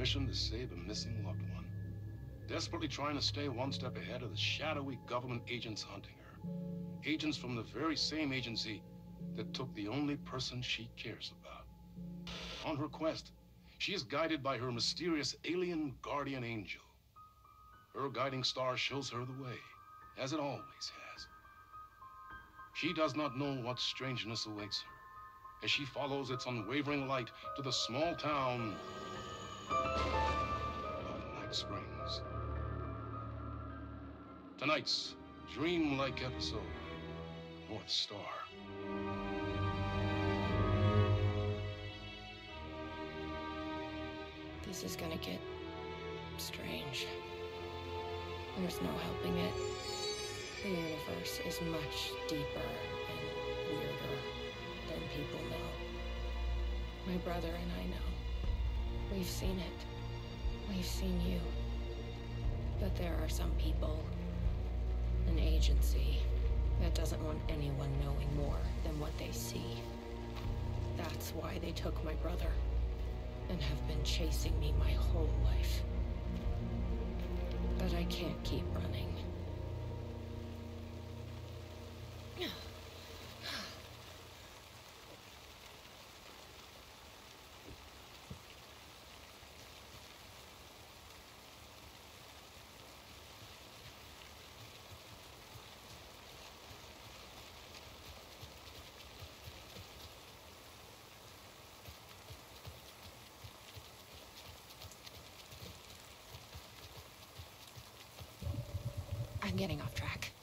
mission to save a missing loved one. Desperately trying to stay one step ahead of the shadowy government agents hunting her. Agents from the very same agency that took the only person she cares about. On her quest, she is guided by her mysterious alien guardian angel. Her guiding star shows her the way, as it always has. She does not know what strangeness awaits her as she follows its unwavering light to the small town of Night Springs. Tonight's dreamlike episode, North Star. This is gonna get strange. There's no helping it. The universe is much deeper and weirder than people know. My brother and I know. We've seen it. We've seen you. But there are some people, an agency, that doesn't want anyone knowing more than what they see. That's why they took my brother and have been chasing me my whole life. But I can't keep running. I'm getting off track.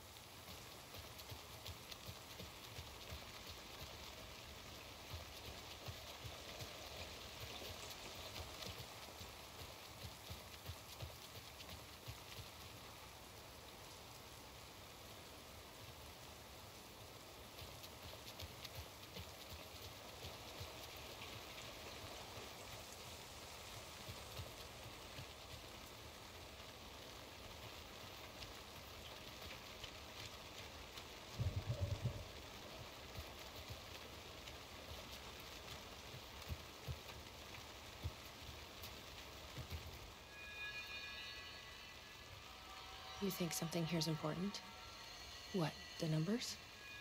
You think something here's important? What, the numbers?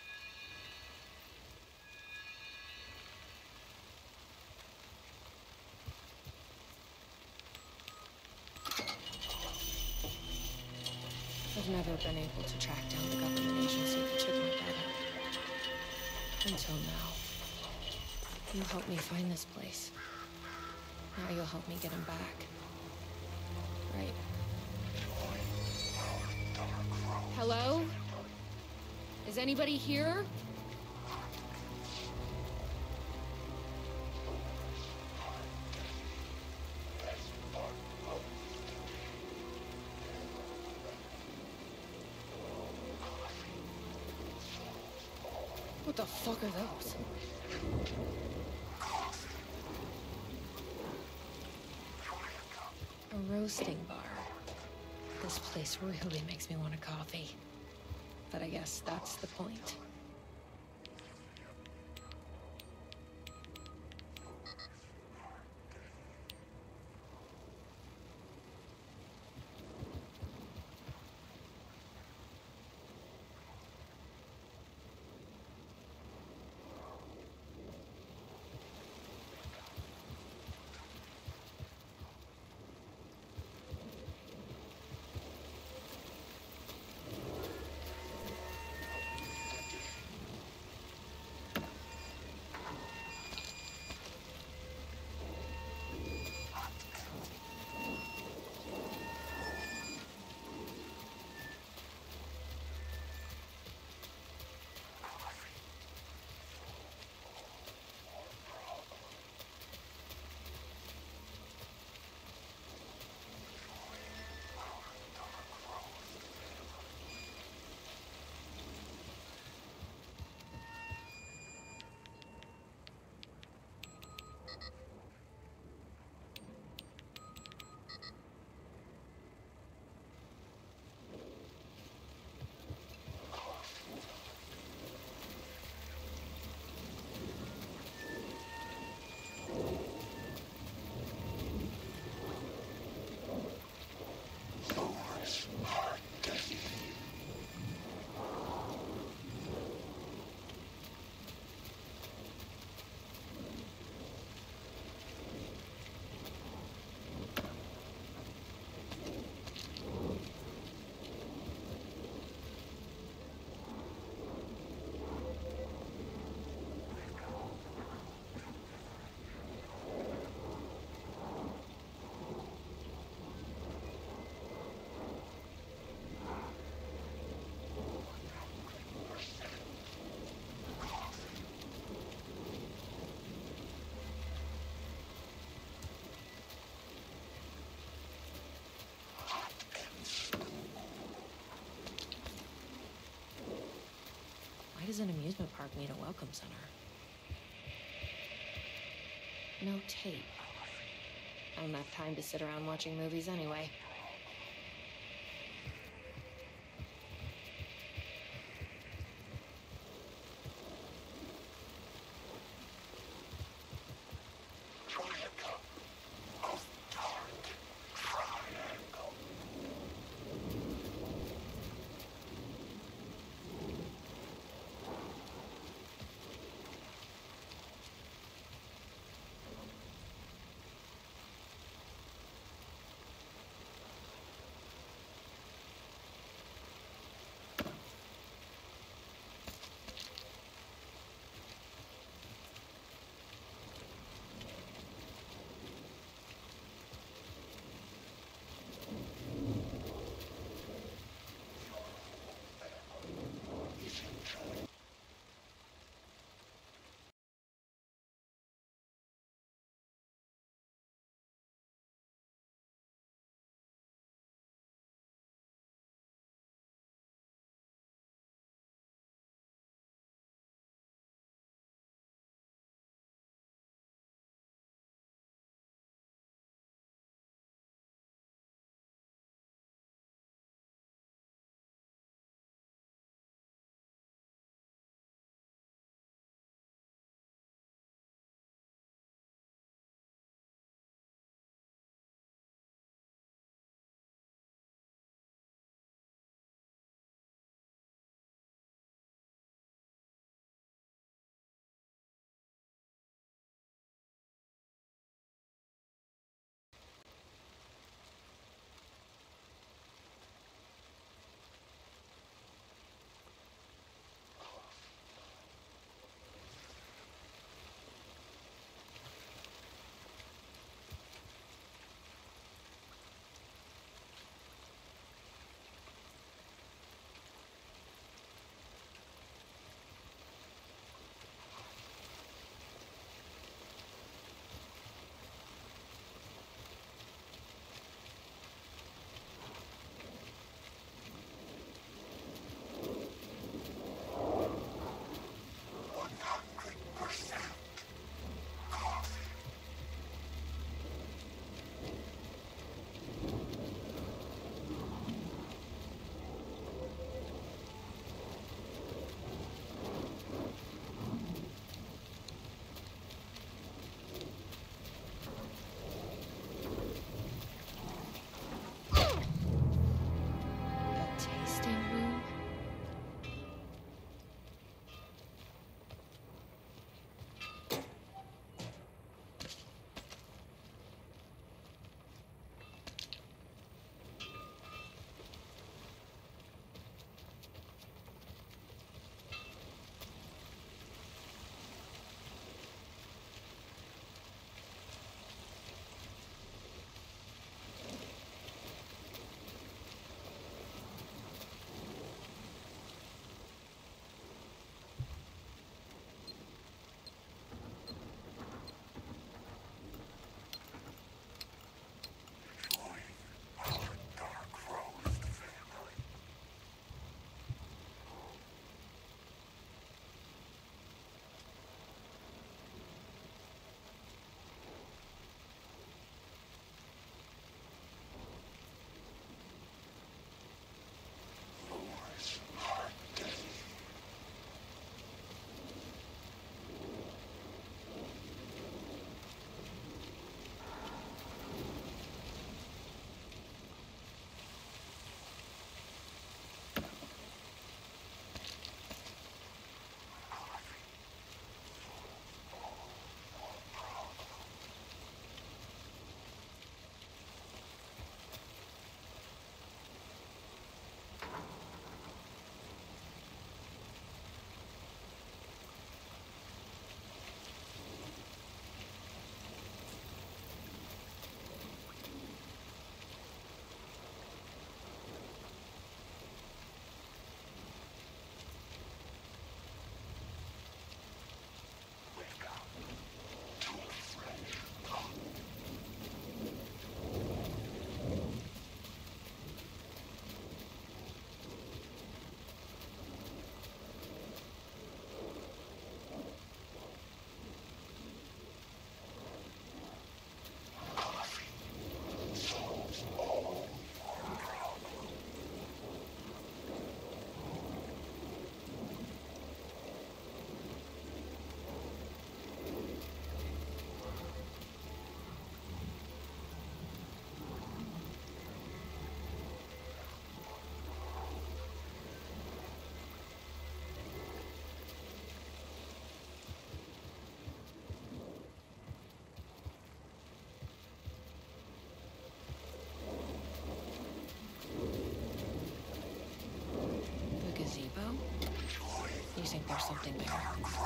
I've never been able to track down the government agency that took my brother. Until now. You helped me find this place. Now you'll help me get him back. Right. Hello? Is anybody here? What the fuck are those? A roasting bar. This place really makes me want a coffee. But I guess that's the point. does an amusement park need a welcome center? No tape. I don't have time to sit around watching movies anyway. there's something there.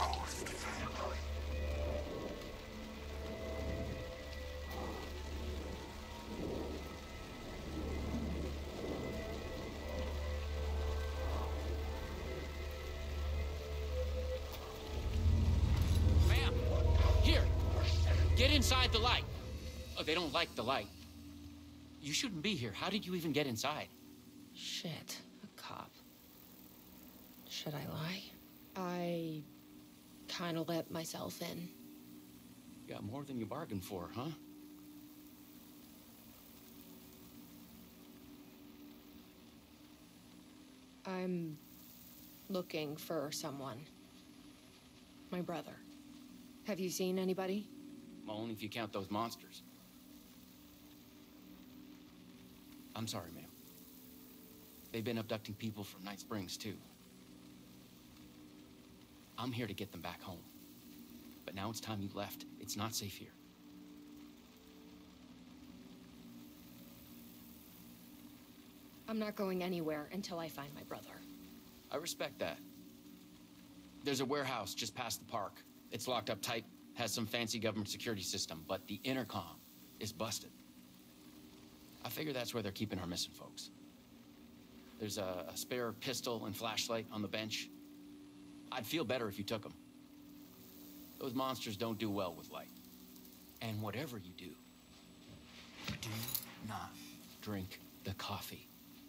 Ma'am! Here! Get inside the light! Oh, they don't like the light. You shouldn't be here. How did you even get inside? Shit, a cop. Should I lie? I kinda let myself in. Got more than you bargained for, huh? I'm looking for someone. My brother. Have you seen anybody? Well, only if you count those monsters. I'm sorry, ma'am. They've been abducting people from Night Springs, too. I'm here to get them back home. But now it's time you left. It's not safe here. I'm not going anywhere until I find my brother. I respect that. There's a warehouse just past the park. It's locked up tight, has some fancy government security system, but the intercom is busted. I figure that's where they're keeping our missing folks. There's a spare pistol and flashlight on the bench. I'd feel better if you took them. Those monsters don't do well with light. And whatever you do not drink the coffee.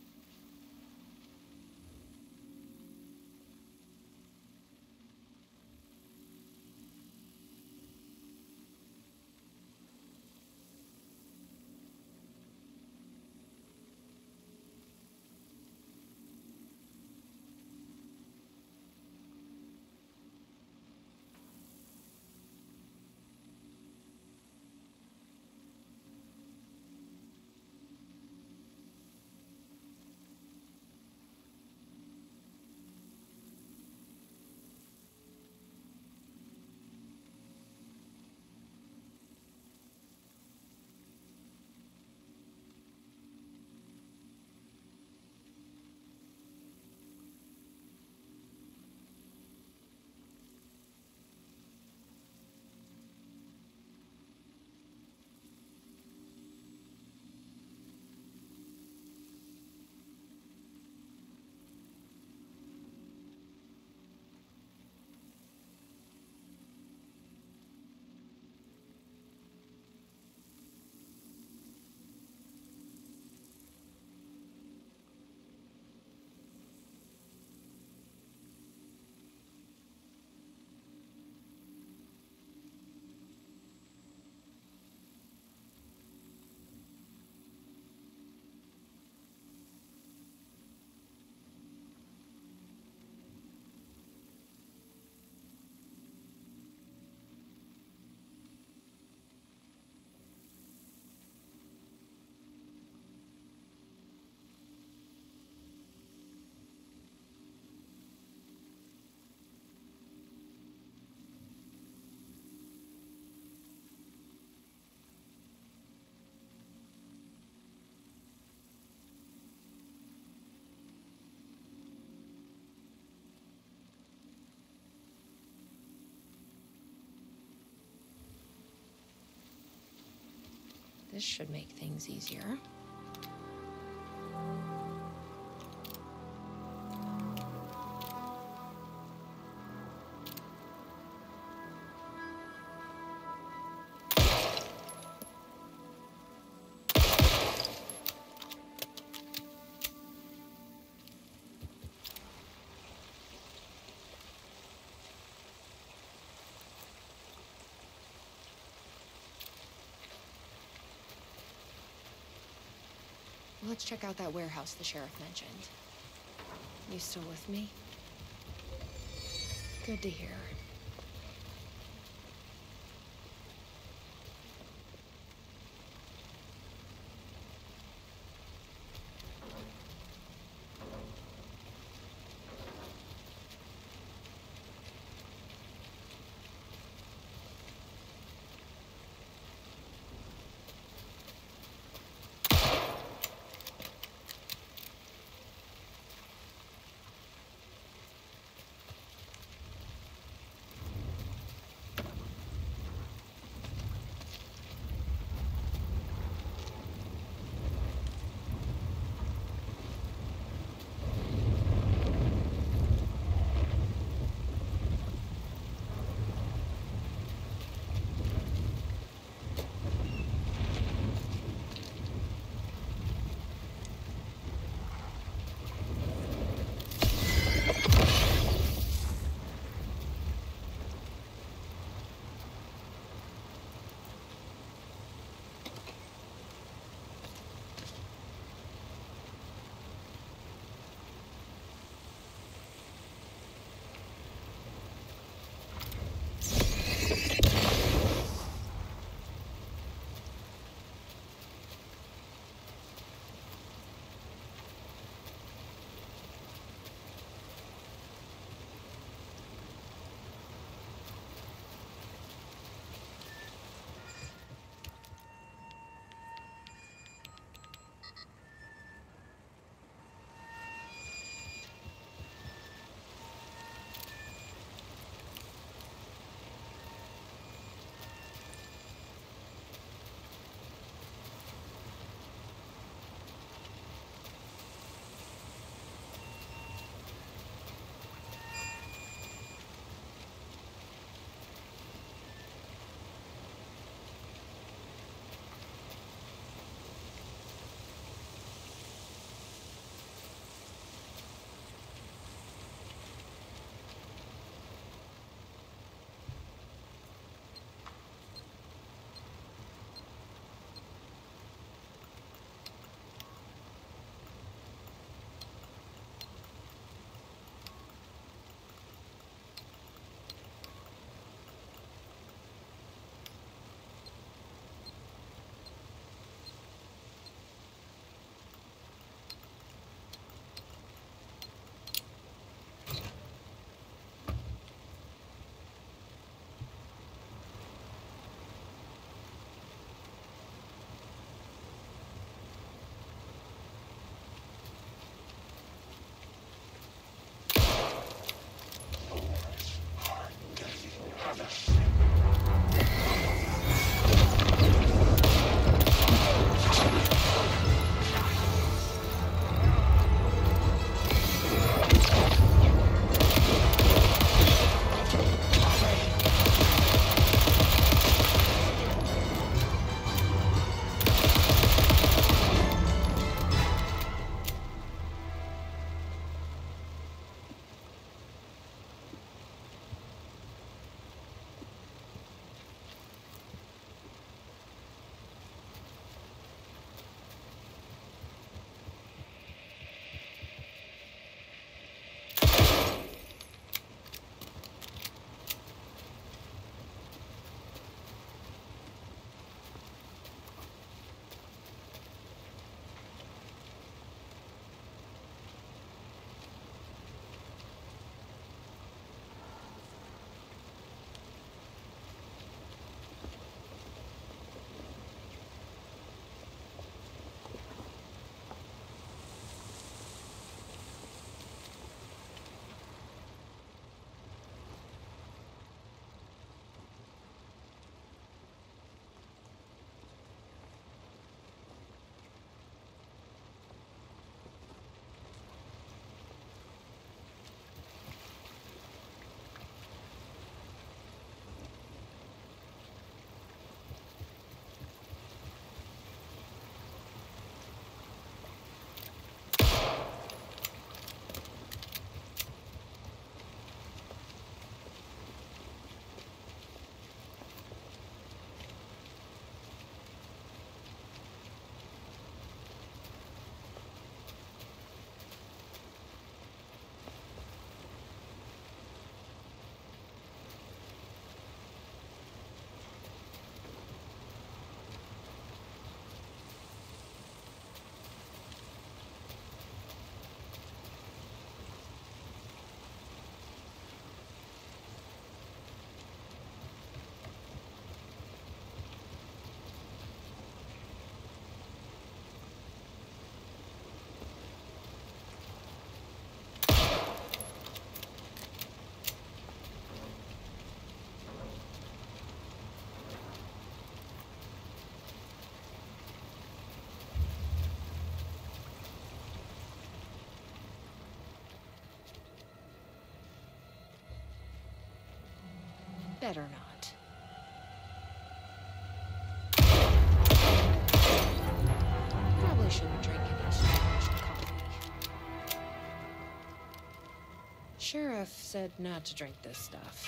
This should make things easier. Let's check out that warehouse the sheriff mentioned. You still with me? Good to hear. Better not. Probably shouldn't drink any strange coffee. Sheriff said not to drink this stuff.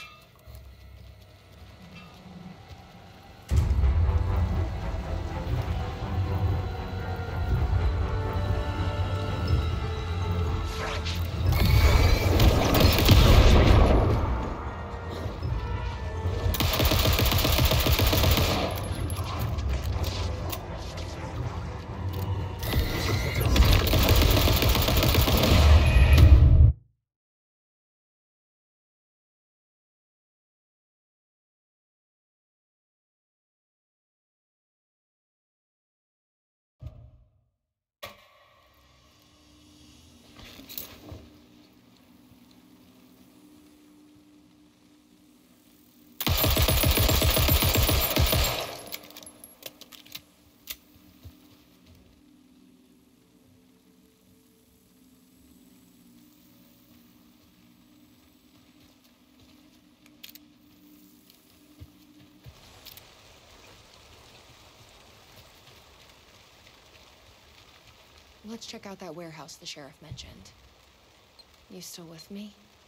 Let's check out that warehouse the sheriff mentioned. You still with me?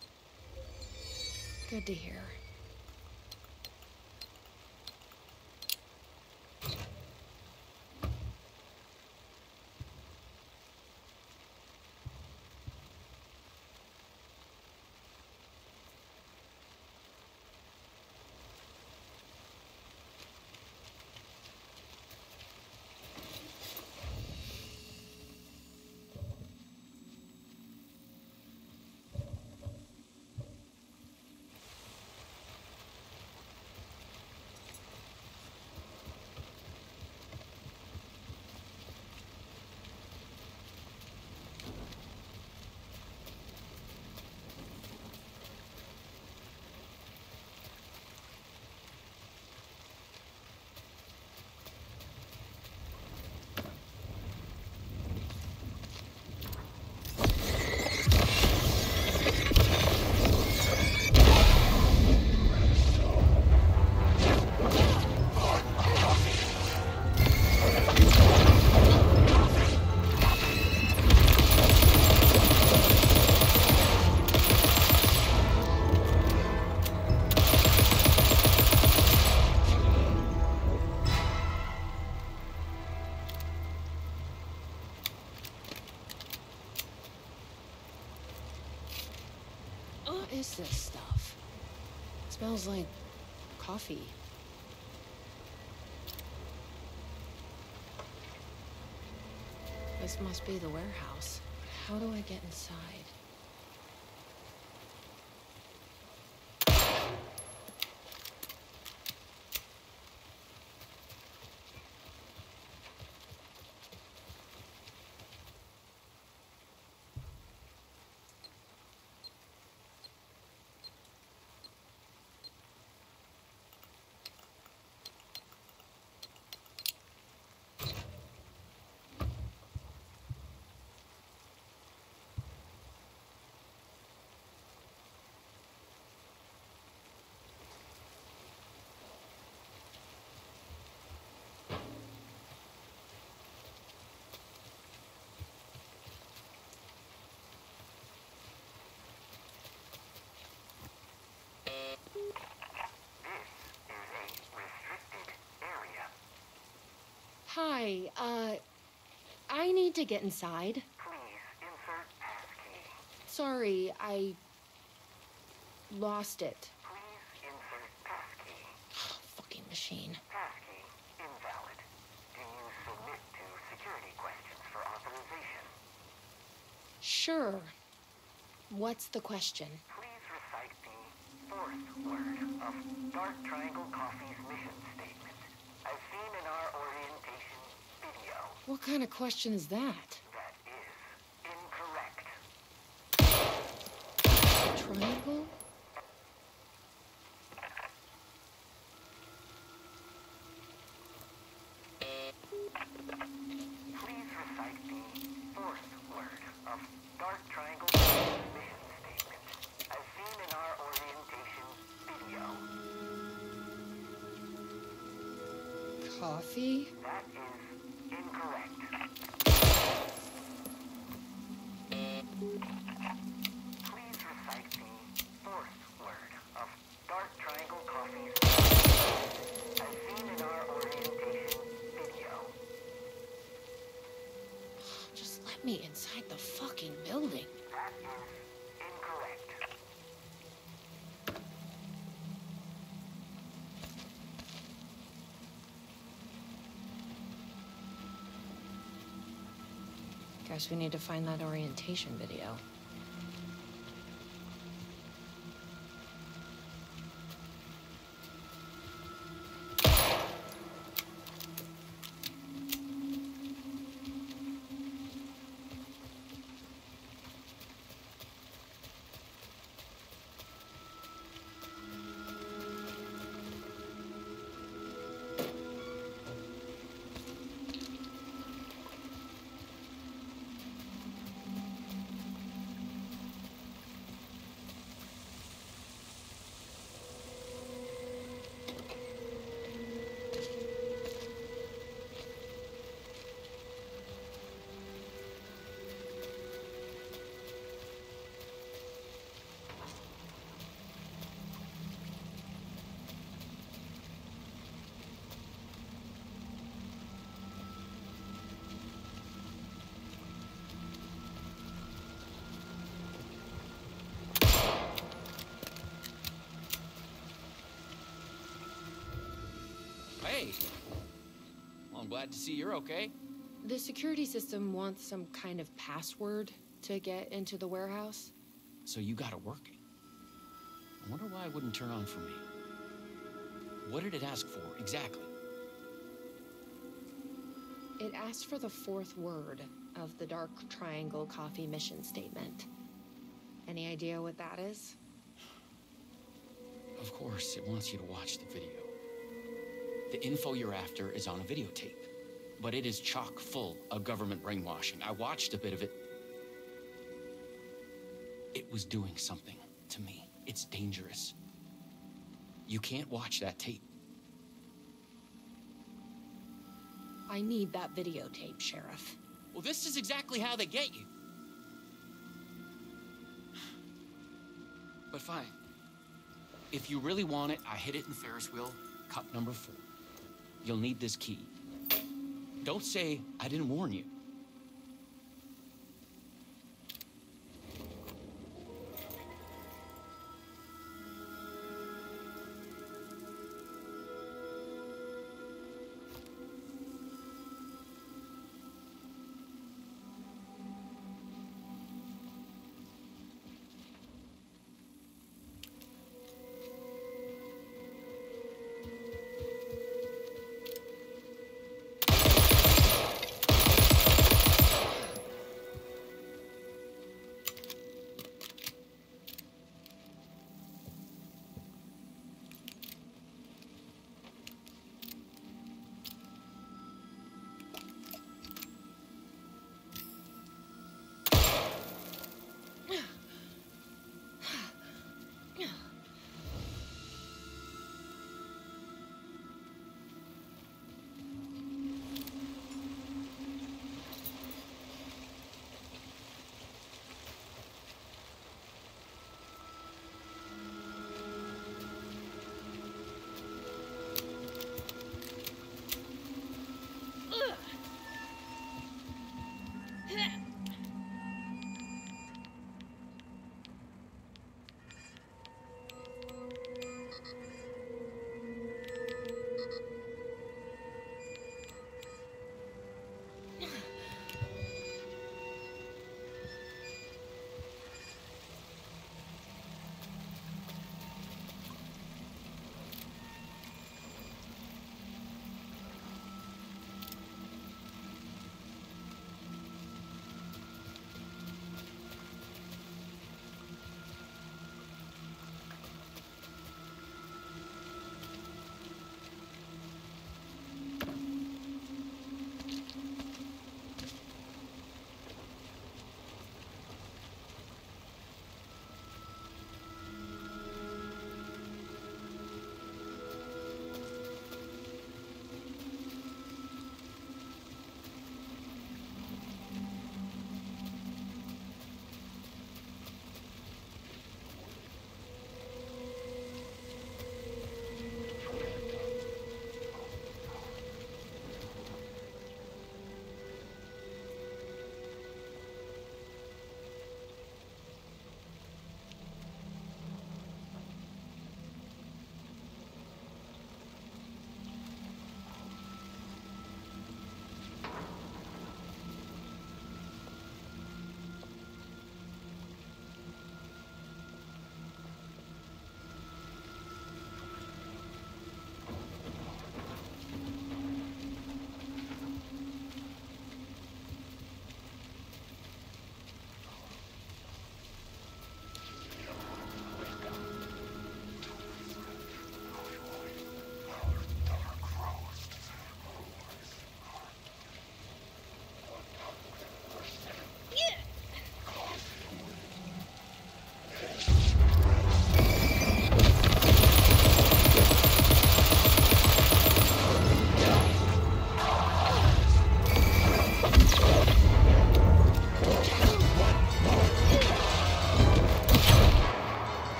Good to hear. What is this stuff? It smells like coffee. This must be the warehouse. How do I get inside? Hi, I need to get inside. Please insert passkey. Sorry, I lost it. Please insert passkey. Fucking machine. Passkey invalid. Do you submit to security questions for authorization? Sure. What's the question? Please recite the fourth word of Dark Triangle Coffee's mission statement, as seen in our orientation video. What kind of question is that? That is incorrect. Triangle? Please recite the fourth word of Dark Triangle Coffee's mission statement, as seen in our orientation video. Coffee? That is incorrect. Please recite the fourth word of Dark Triangle Coffee's as seen in our orientation video. Just let me inside the fucking building. That is incorrect. Guess we need to find that orientation video. Hey! Well, I'm glad to see you're okay. The security system wants some kind of password to get into the warehouse. So you got it working. I wonder why it wouldn't turn on for me. What did it ask for, exactly? It asked for the fourth word of the Dark Triangle Coffee mission statement. Any idea what that is? Of course, it wants you to watch the video. The info you're after is on a videotape, but it is chock full of government brainwashing. I watched a bit of it. It was doing something to me. It's dangerous. You can't watch that tape. I need that videotape, Sheriff. Well, this is exactly how they get you. But fine. If you really want it, I hid it in Ferris wheel, cup number 4. You'll need this key. Don't say I didn't warn you.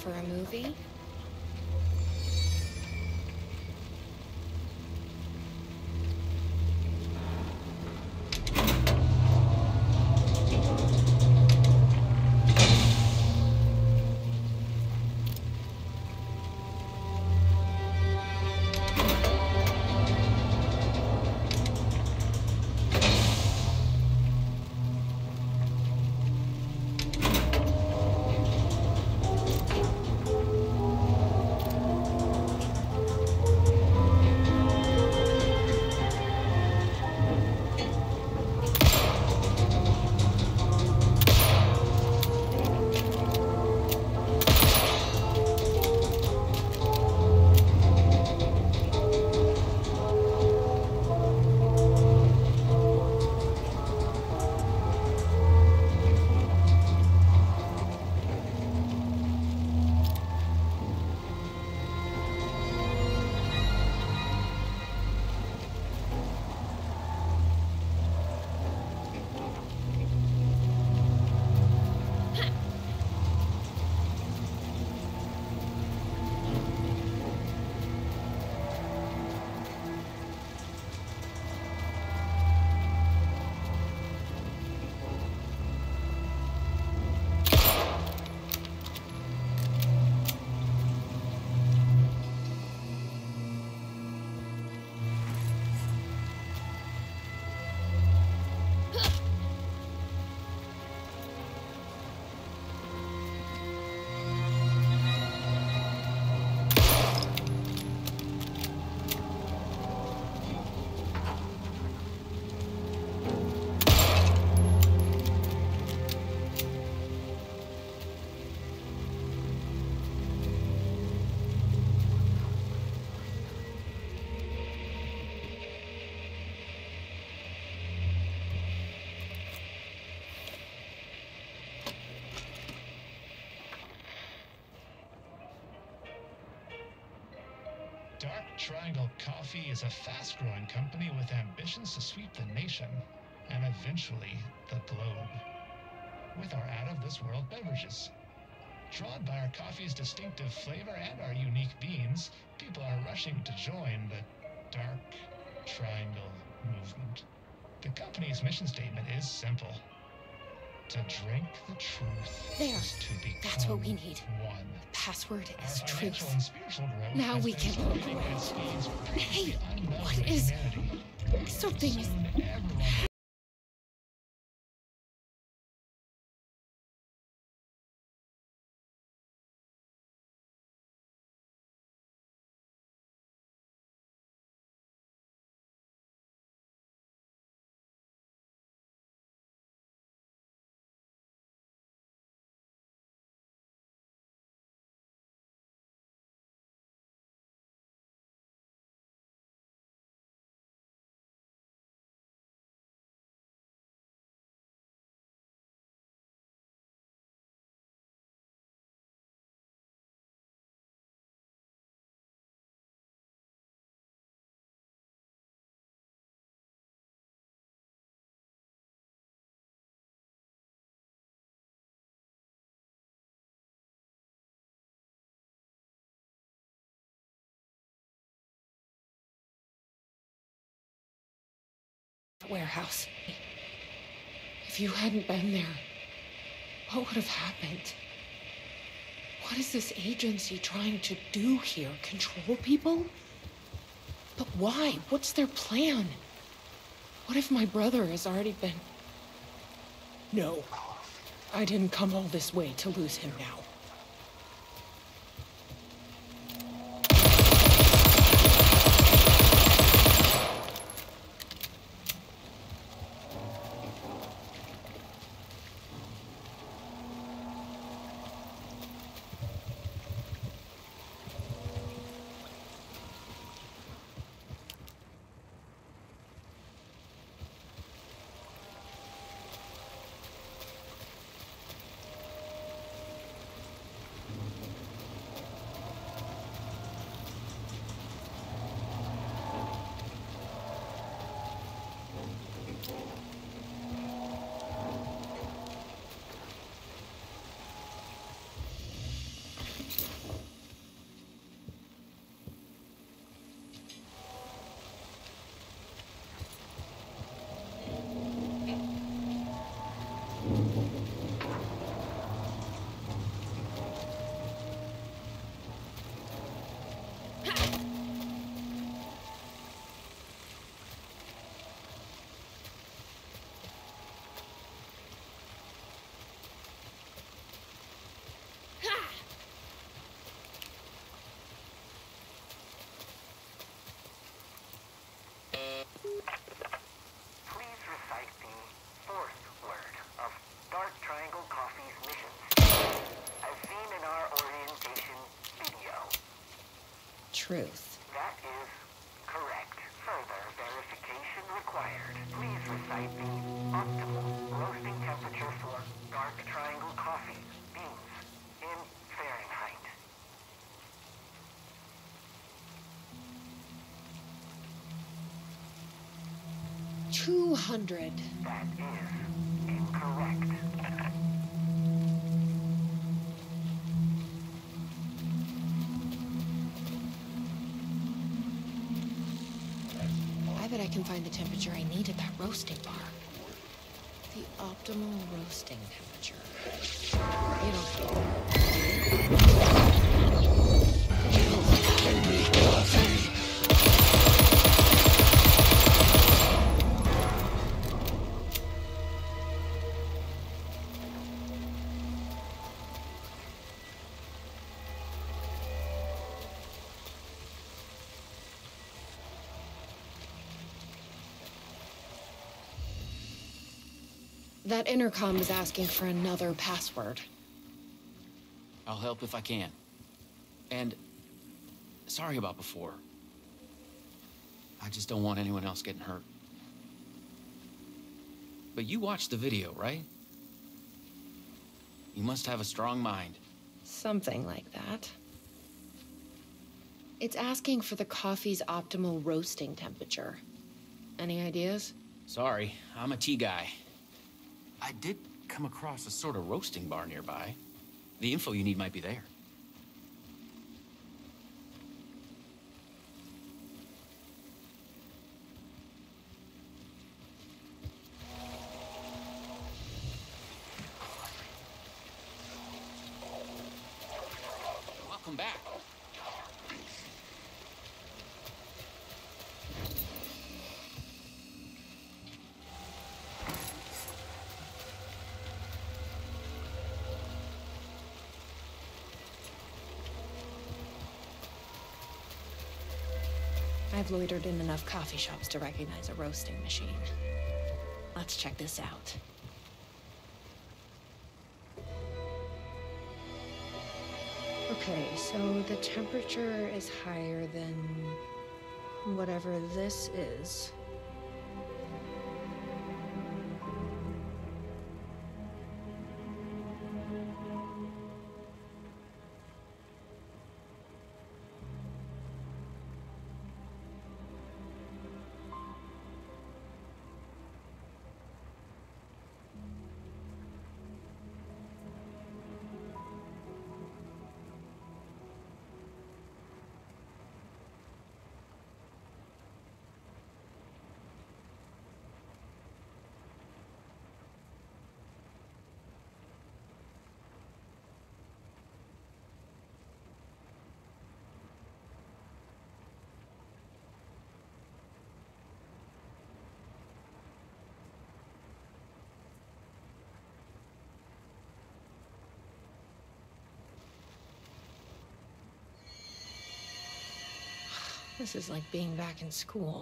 for a movie? Dark Triangle Coffee is a fast-growing company with ambitions to sweep the nation and eventually the globe with our out-of-this-world beverages. Drawn by our coffee's distinctive flavor and our unique beans, people are rushing to join the Dark Triangle movement. The company's mission statement is simple. To drink the truth There. is to become That's what we need. one. Password Our is financial truth. and spiritual growth Now has we been can- supporting good schemes previously Hey, unknown what to is- humanity. Something is... Soon everyone warehouse. If you hadn't been there, what would have happened? What is this agency trying to do here? Control people? But why? What's their plan? What if my brother has already been... No. I didn't come all this way to lose him now. truth. That is correct. Further verification required. Please recite the optimal roasting temperature for dark triangle coffee beans in Fahrenheit. $200. That is incorrect. I bet I can find the temperature I need at that roasting bar. The optimal roasting temperature. You don't feel That intercom is asking for another password. I'll help if I can. And sorry about before. I just don't want anyone else getting hurt. But you watched the video, right? You must have a strong mind. Something like that. It's asking for the coffee's optimal roasting temperature. Any ideas? Sorry, I'm a tea guy. I did come across a sort of roasting bar nearby. The info you need might be there. Welcome back. I've loitered in enough coffee shops to recognize a roasting machine. Let's check this out. Okay, so the temperature is higher than whatever this is. This is like being back in school.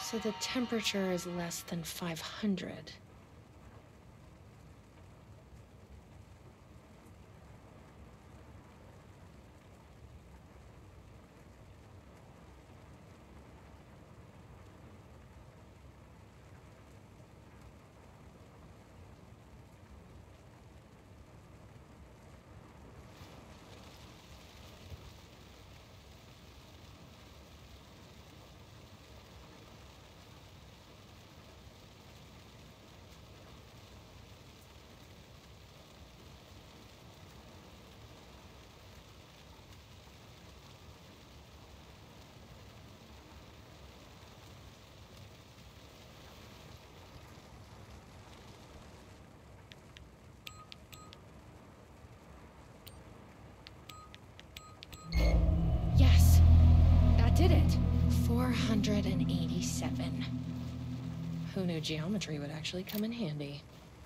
So the temperature is less than 500. Yes, that did it. 487. Who knew geometry would actually come in handy?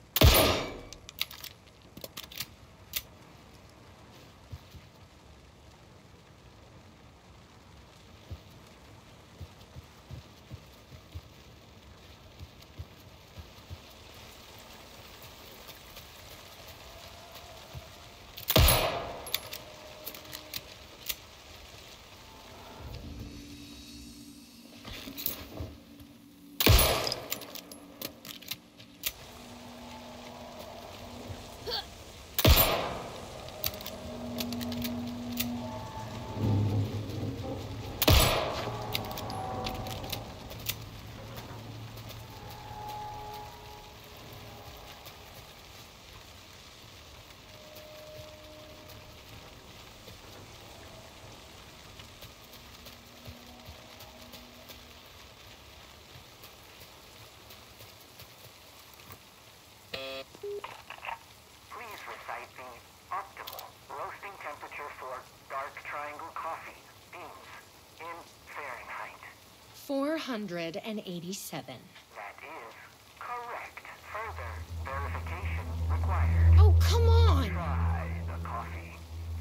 Please recite the optimal roasting temperature for dark triangle coffee beans in Fahrenheit. 487. That is correct. Further verification required. Oh, come on! Try the coffee.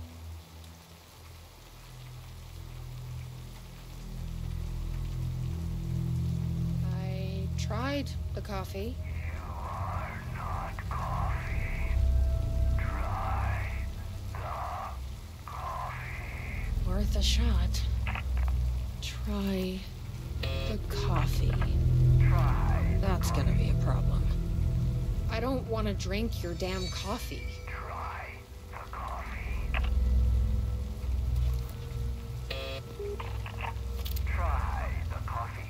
I tried the coffee. You are not coffee. Try the coffee. Worth a shot. Try the coffee. Try. That's gonna be a problem. I don't want to drink your damn coffee. Try the coffee. Try the coffee.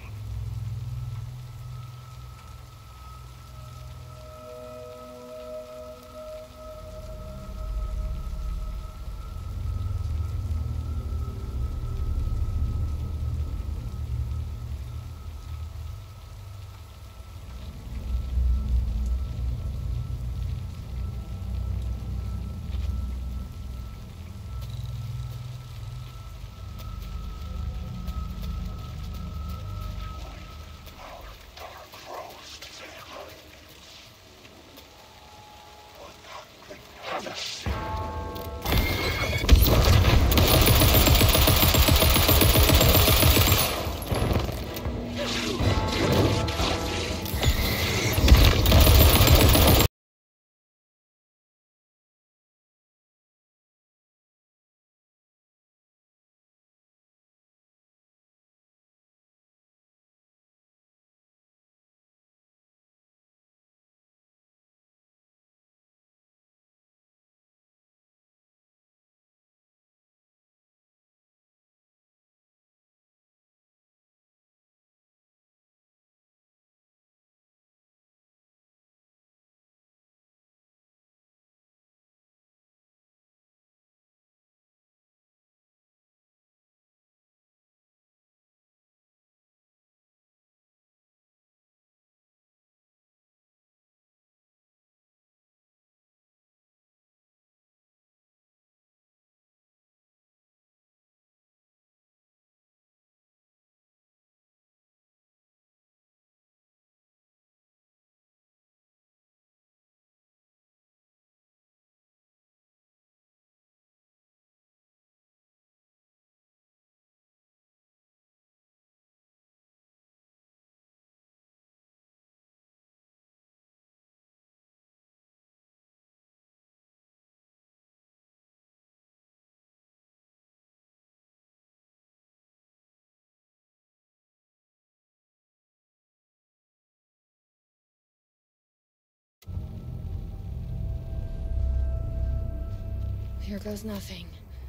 here goes nothing.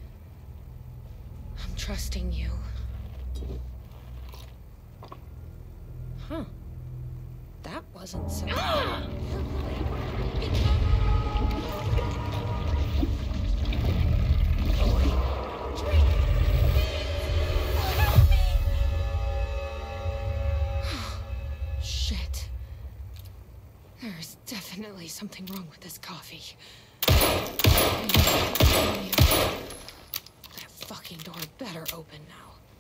I'm trusting you. Huh. That wasn't so... Shit. There's definitely something wrong with this coffee. That fucking door better open now.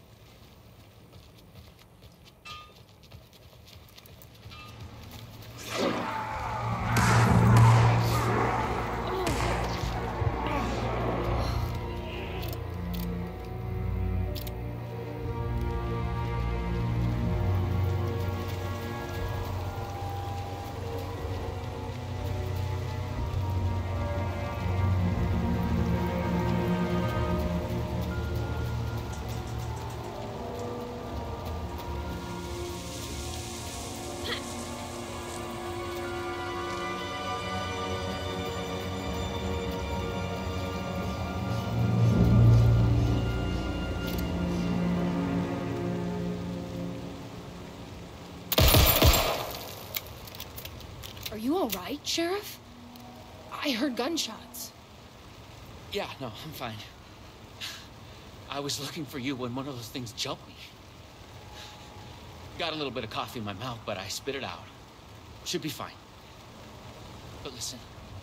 Are you all right, Sheriff? I heard gunshots. Yeah, no, I'm fine. I was looking for you when one of those things jumped me. Got a little bit of coffee in my mouth, but I spit it out. Should be fine. But listen,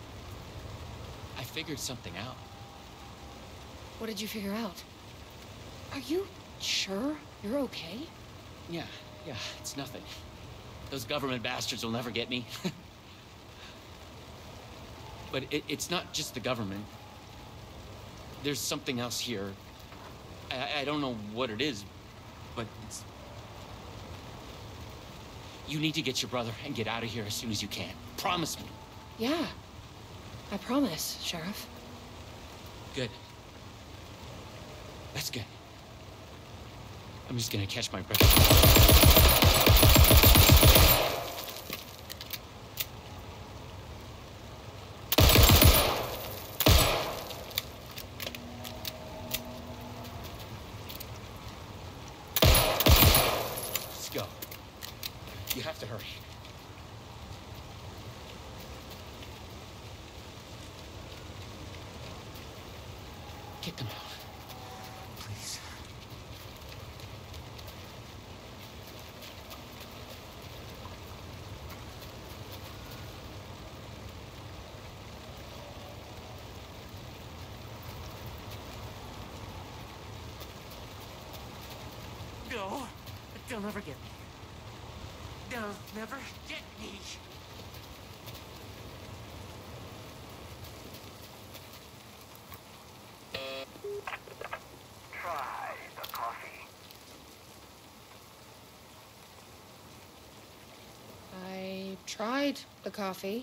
I figured something out. What did you figure out? Are you sure you're okay? Yeah, it's nothing. Those government bastards will never get me. But it's not just the government. There's something else here. I don't know what it is, but it's... You need to get your brother and get out of here as soon as you can. Promise me. Yeah, I promise, Sheriff. Good. That's good. I'm just gonna catch my breath. Go. You have to hurry. Get them out. Please. No, they'll never get me. They'll never get me. Try the coffee. I tried the coffee.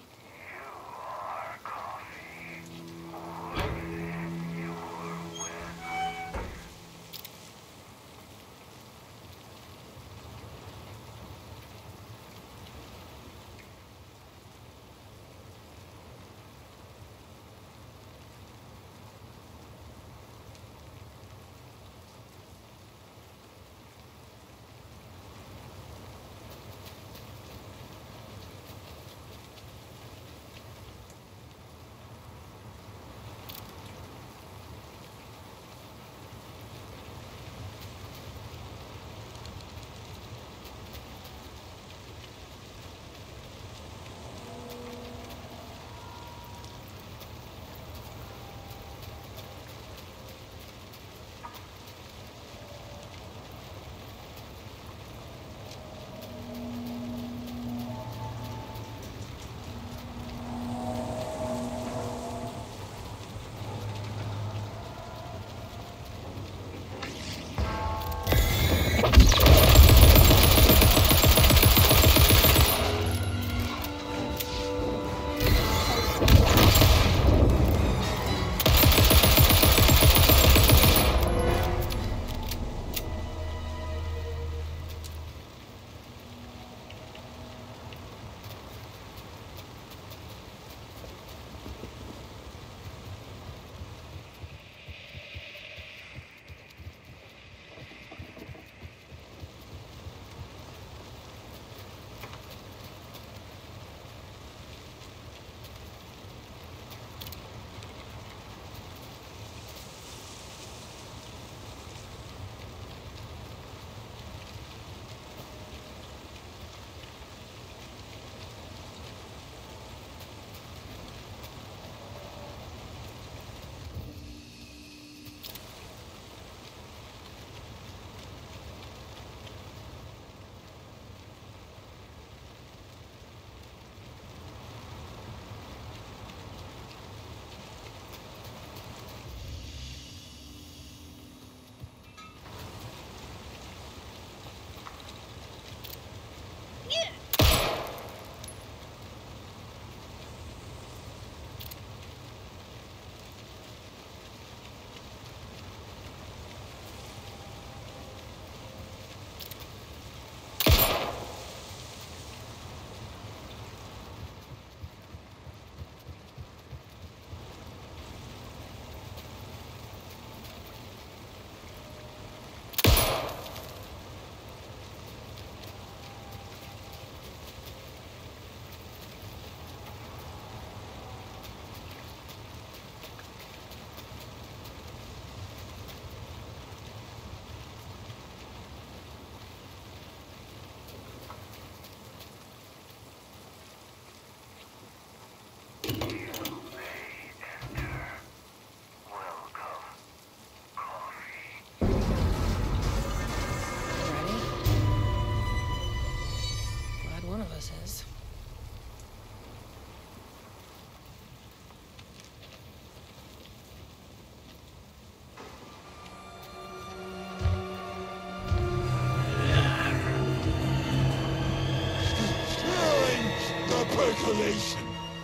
nation.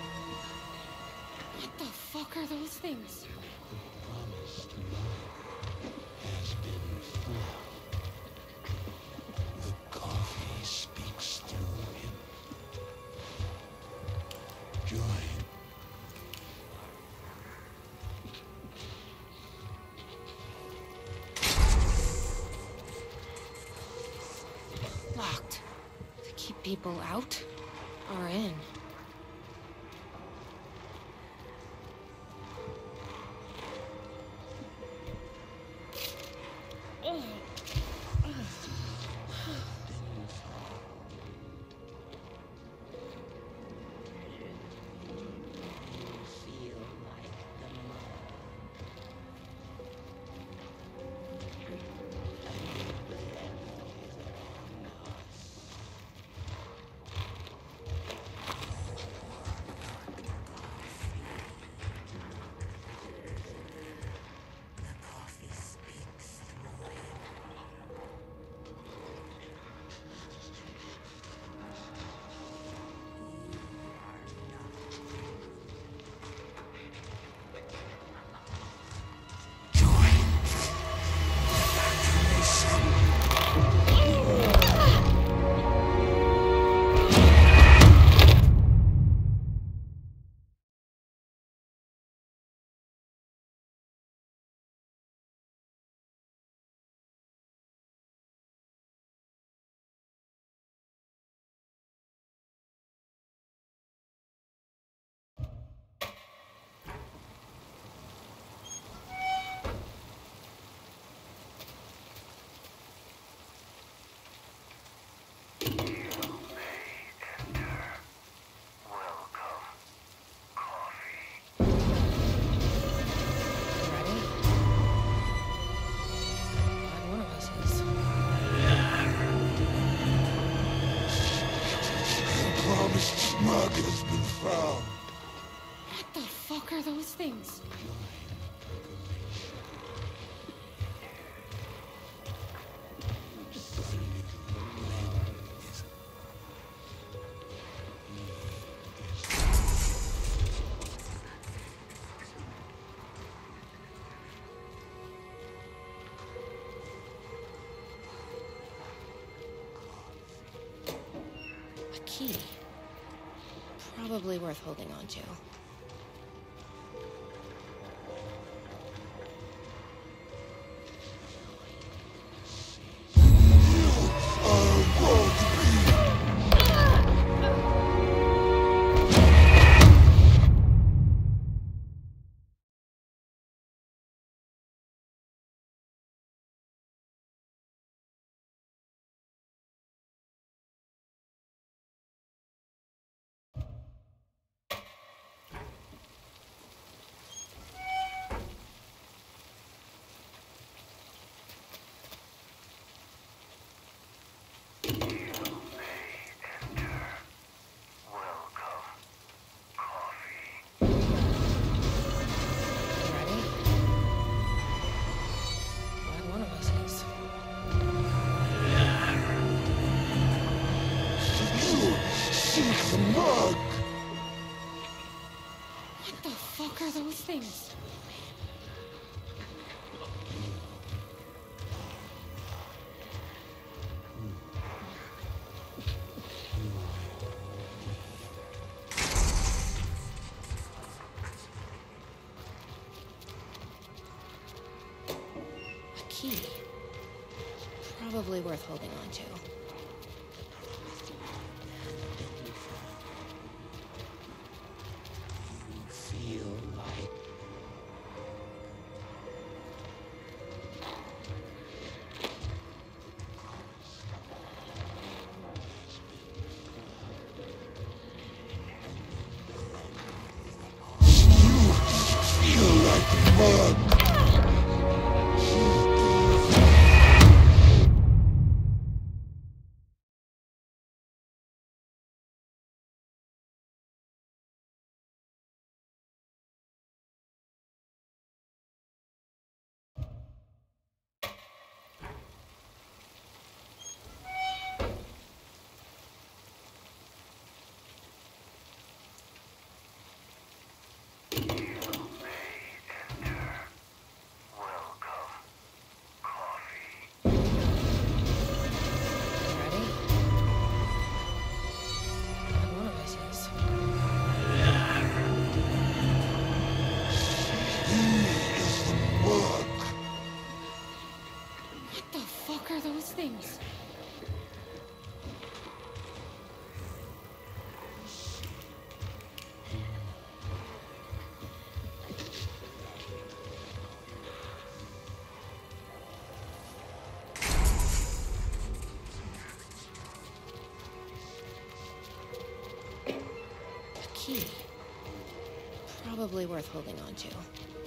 What the fuck are those things? The promised land has been found. The coffee speaks through him. Join. Locked. To keep people out or in. Smug has been found. What the fuck are those things? A key. Probably worth holding on to. Smug! What the fuck are those things? A key. Probably worth holding on to. Feel like mud. probably worth holding on to.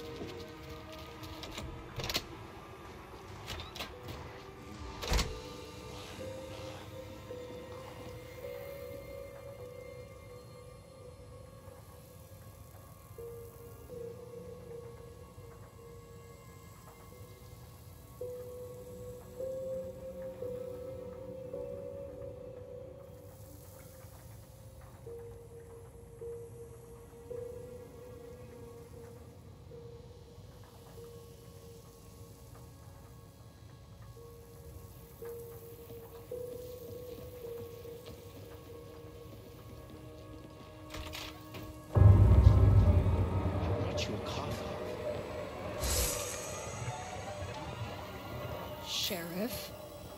Sheriff?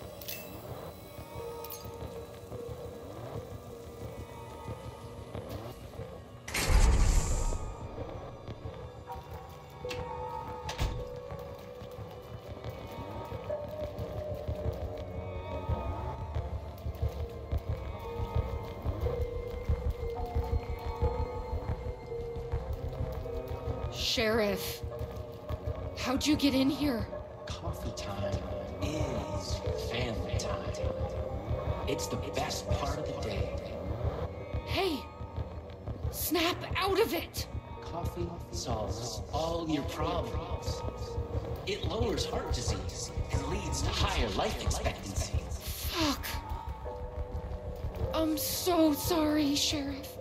Sheriff, how'd you get in here? Coffee time is family time. It's the best part of the day. Hey, snap out of it! Coffee solves all your problems. It lowers heart disease and leads to higher life expectancy. Fuck. I'm so sorry, Sheriff.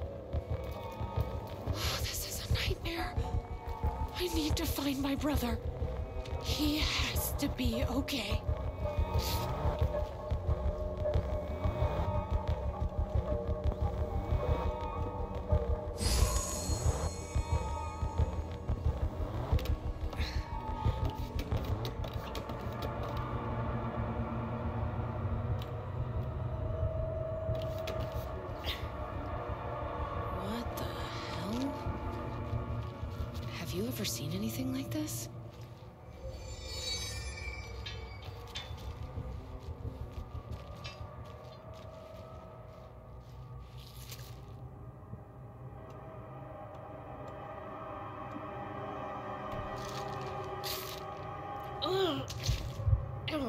This is a nightmare. I need to find my brother. He has to be okay. What the hell? Have you ever seen anything like this? Ugh. Ugh.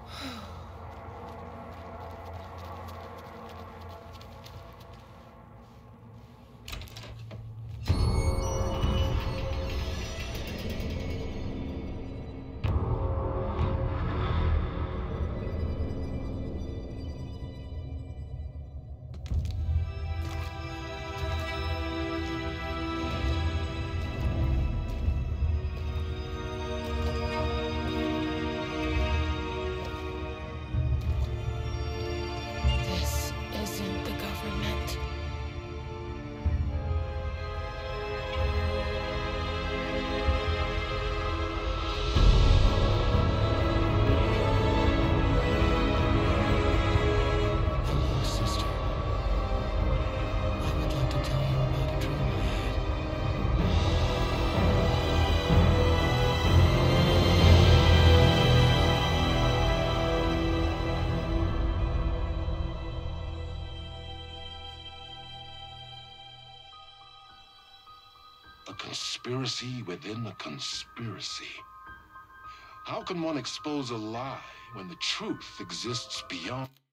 This isn't the government. Hello, sister. I would like to tell you about a dream I had. A conspiracy within a conspiracy. How can one expose a lie when the truth exists beyond?